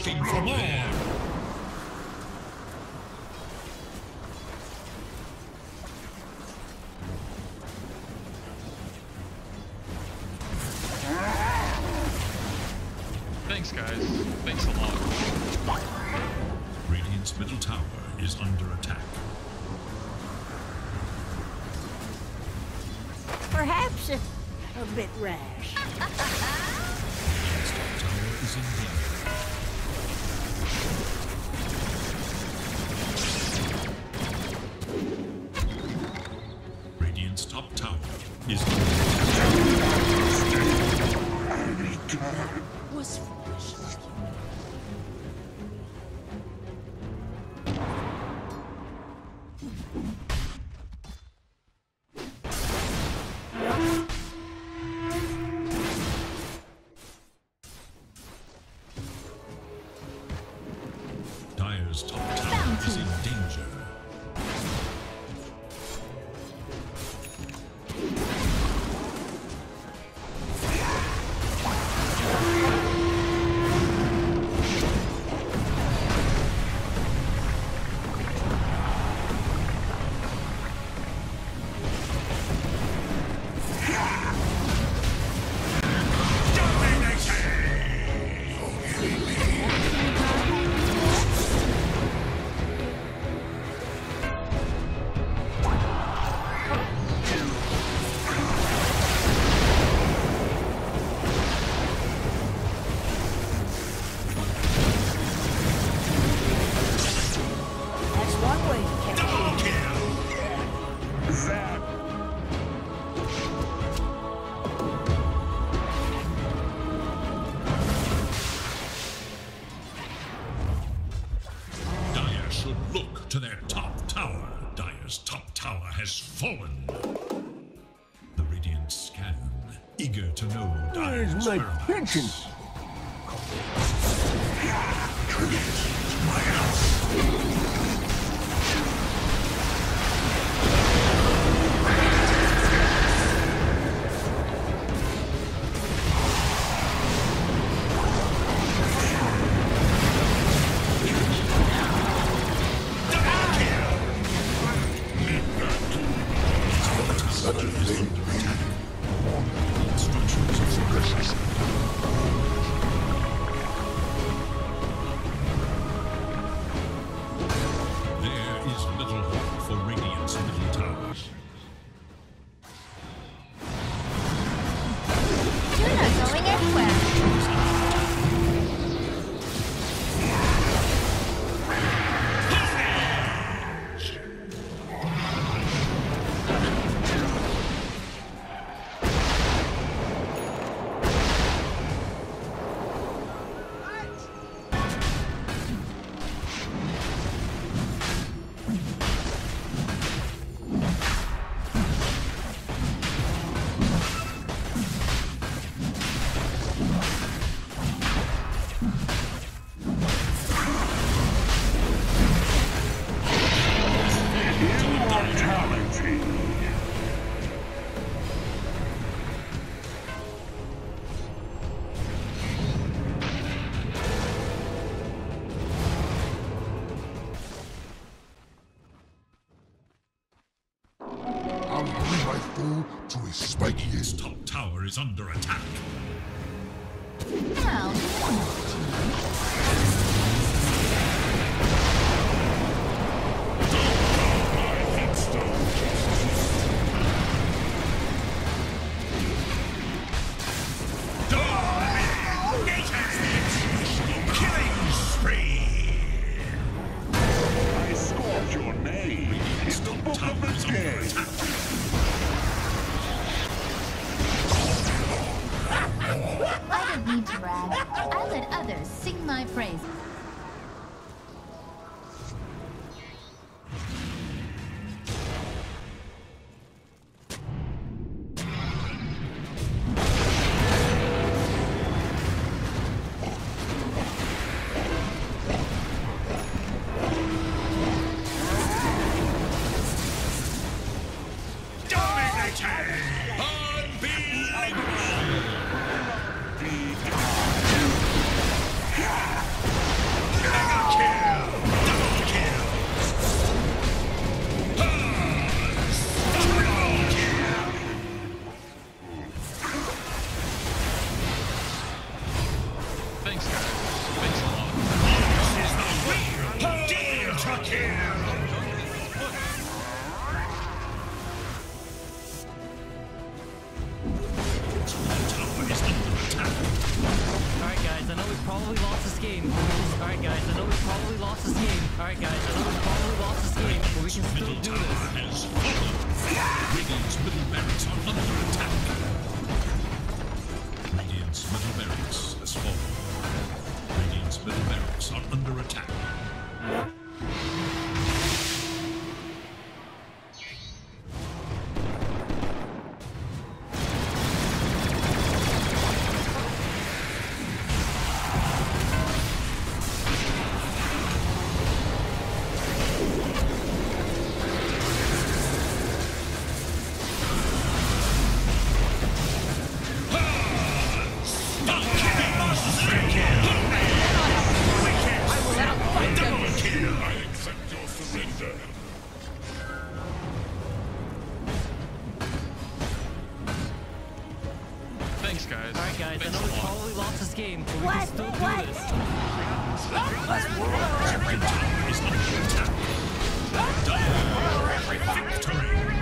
looking for more. Thanks, guys. Thanks a lot. Radiant's middle tower is under attack. Perhaps a bit rash. Radiant's top tower is in danger. Radiant's top tower is under attack. Was foolish. Dire's top tower is in danger. Look to their top tower. Dire's top tower has fallen. The Radiant scan, eager to know Dire's whereabouts. My house. To a spiky His top tower is under attack. Now, Killing spree. I scored your name in the book of the game. I don't need to brag. I let others sing my praise. Thanks, guys. Thanks a lot. This is the real deal to kill! Alright guys, I know we probably lost this game. Alright guys, I know we probably lost this game. Alright guys, I know we probably lost this game, but we can still do this. Has fallen. Radiant's middle barracks are under attack. Radiant's middle barracks has fallen. Radiant's middle barracks are under attack. Thanks, guys. Alright guys, I know we probably lost this game, but we can still do this. Every tower is under attack. Victory!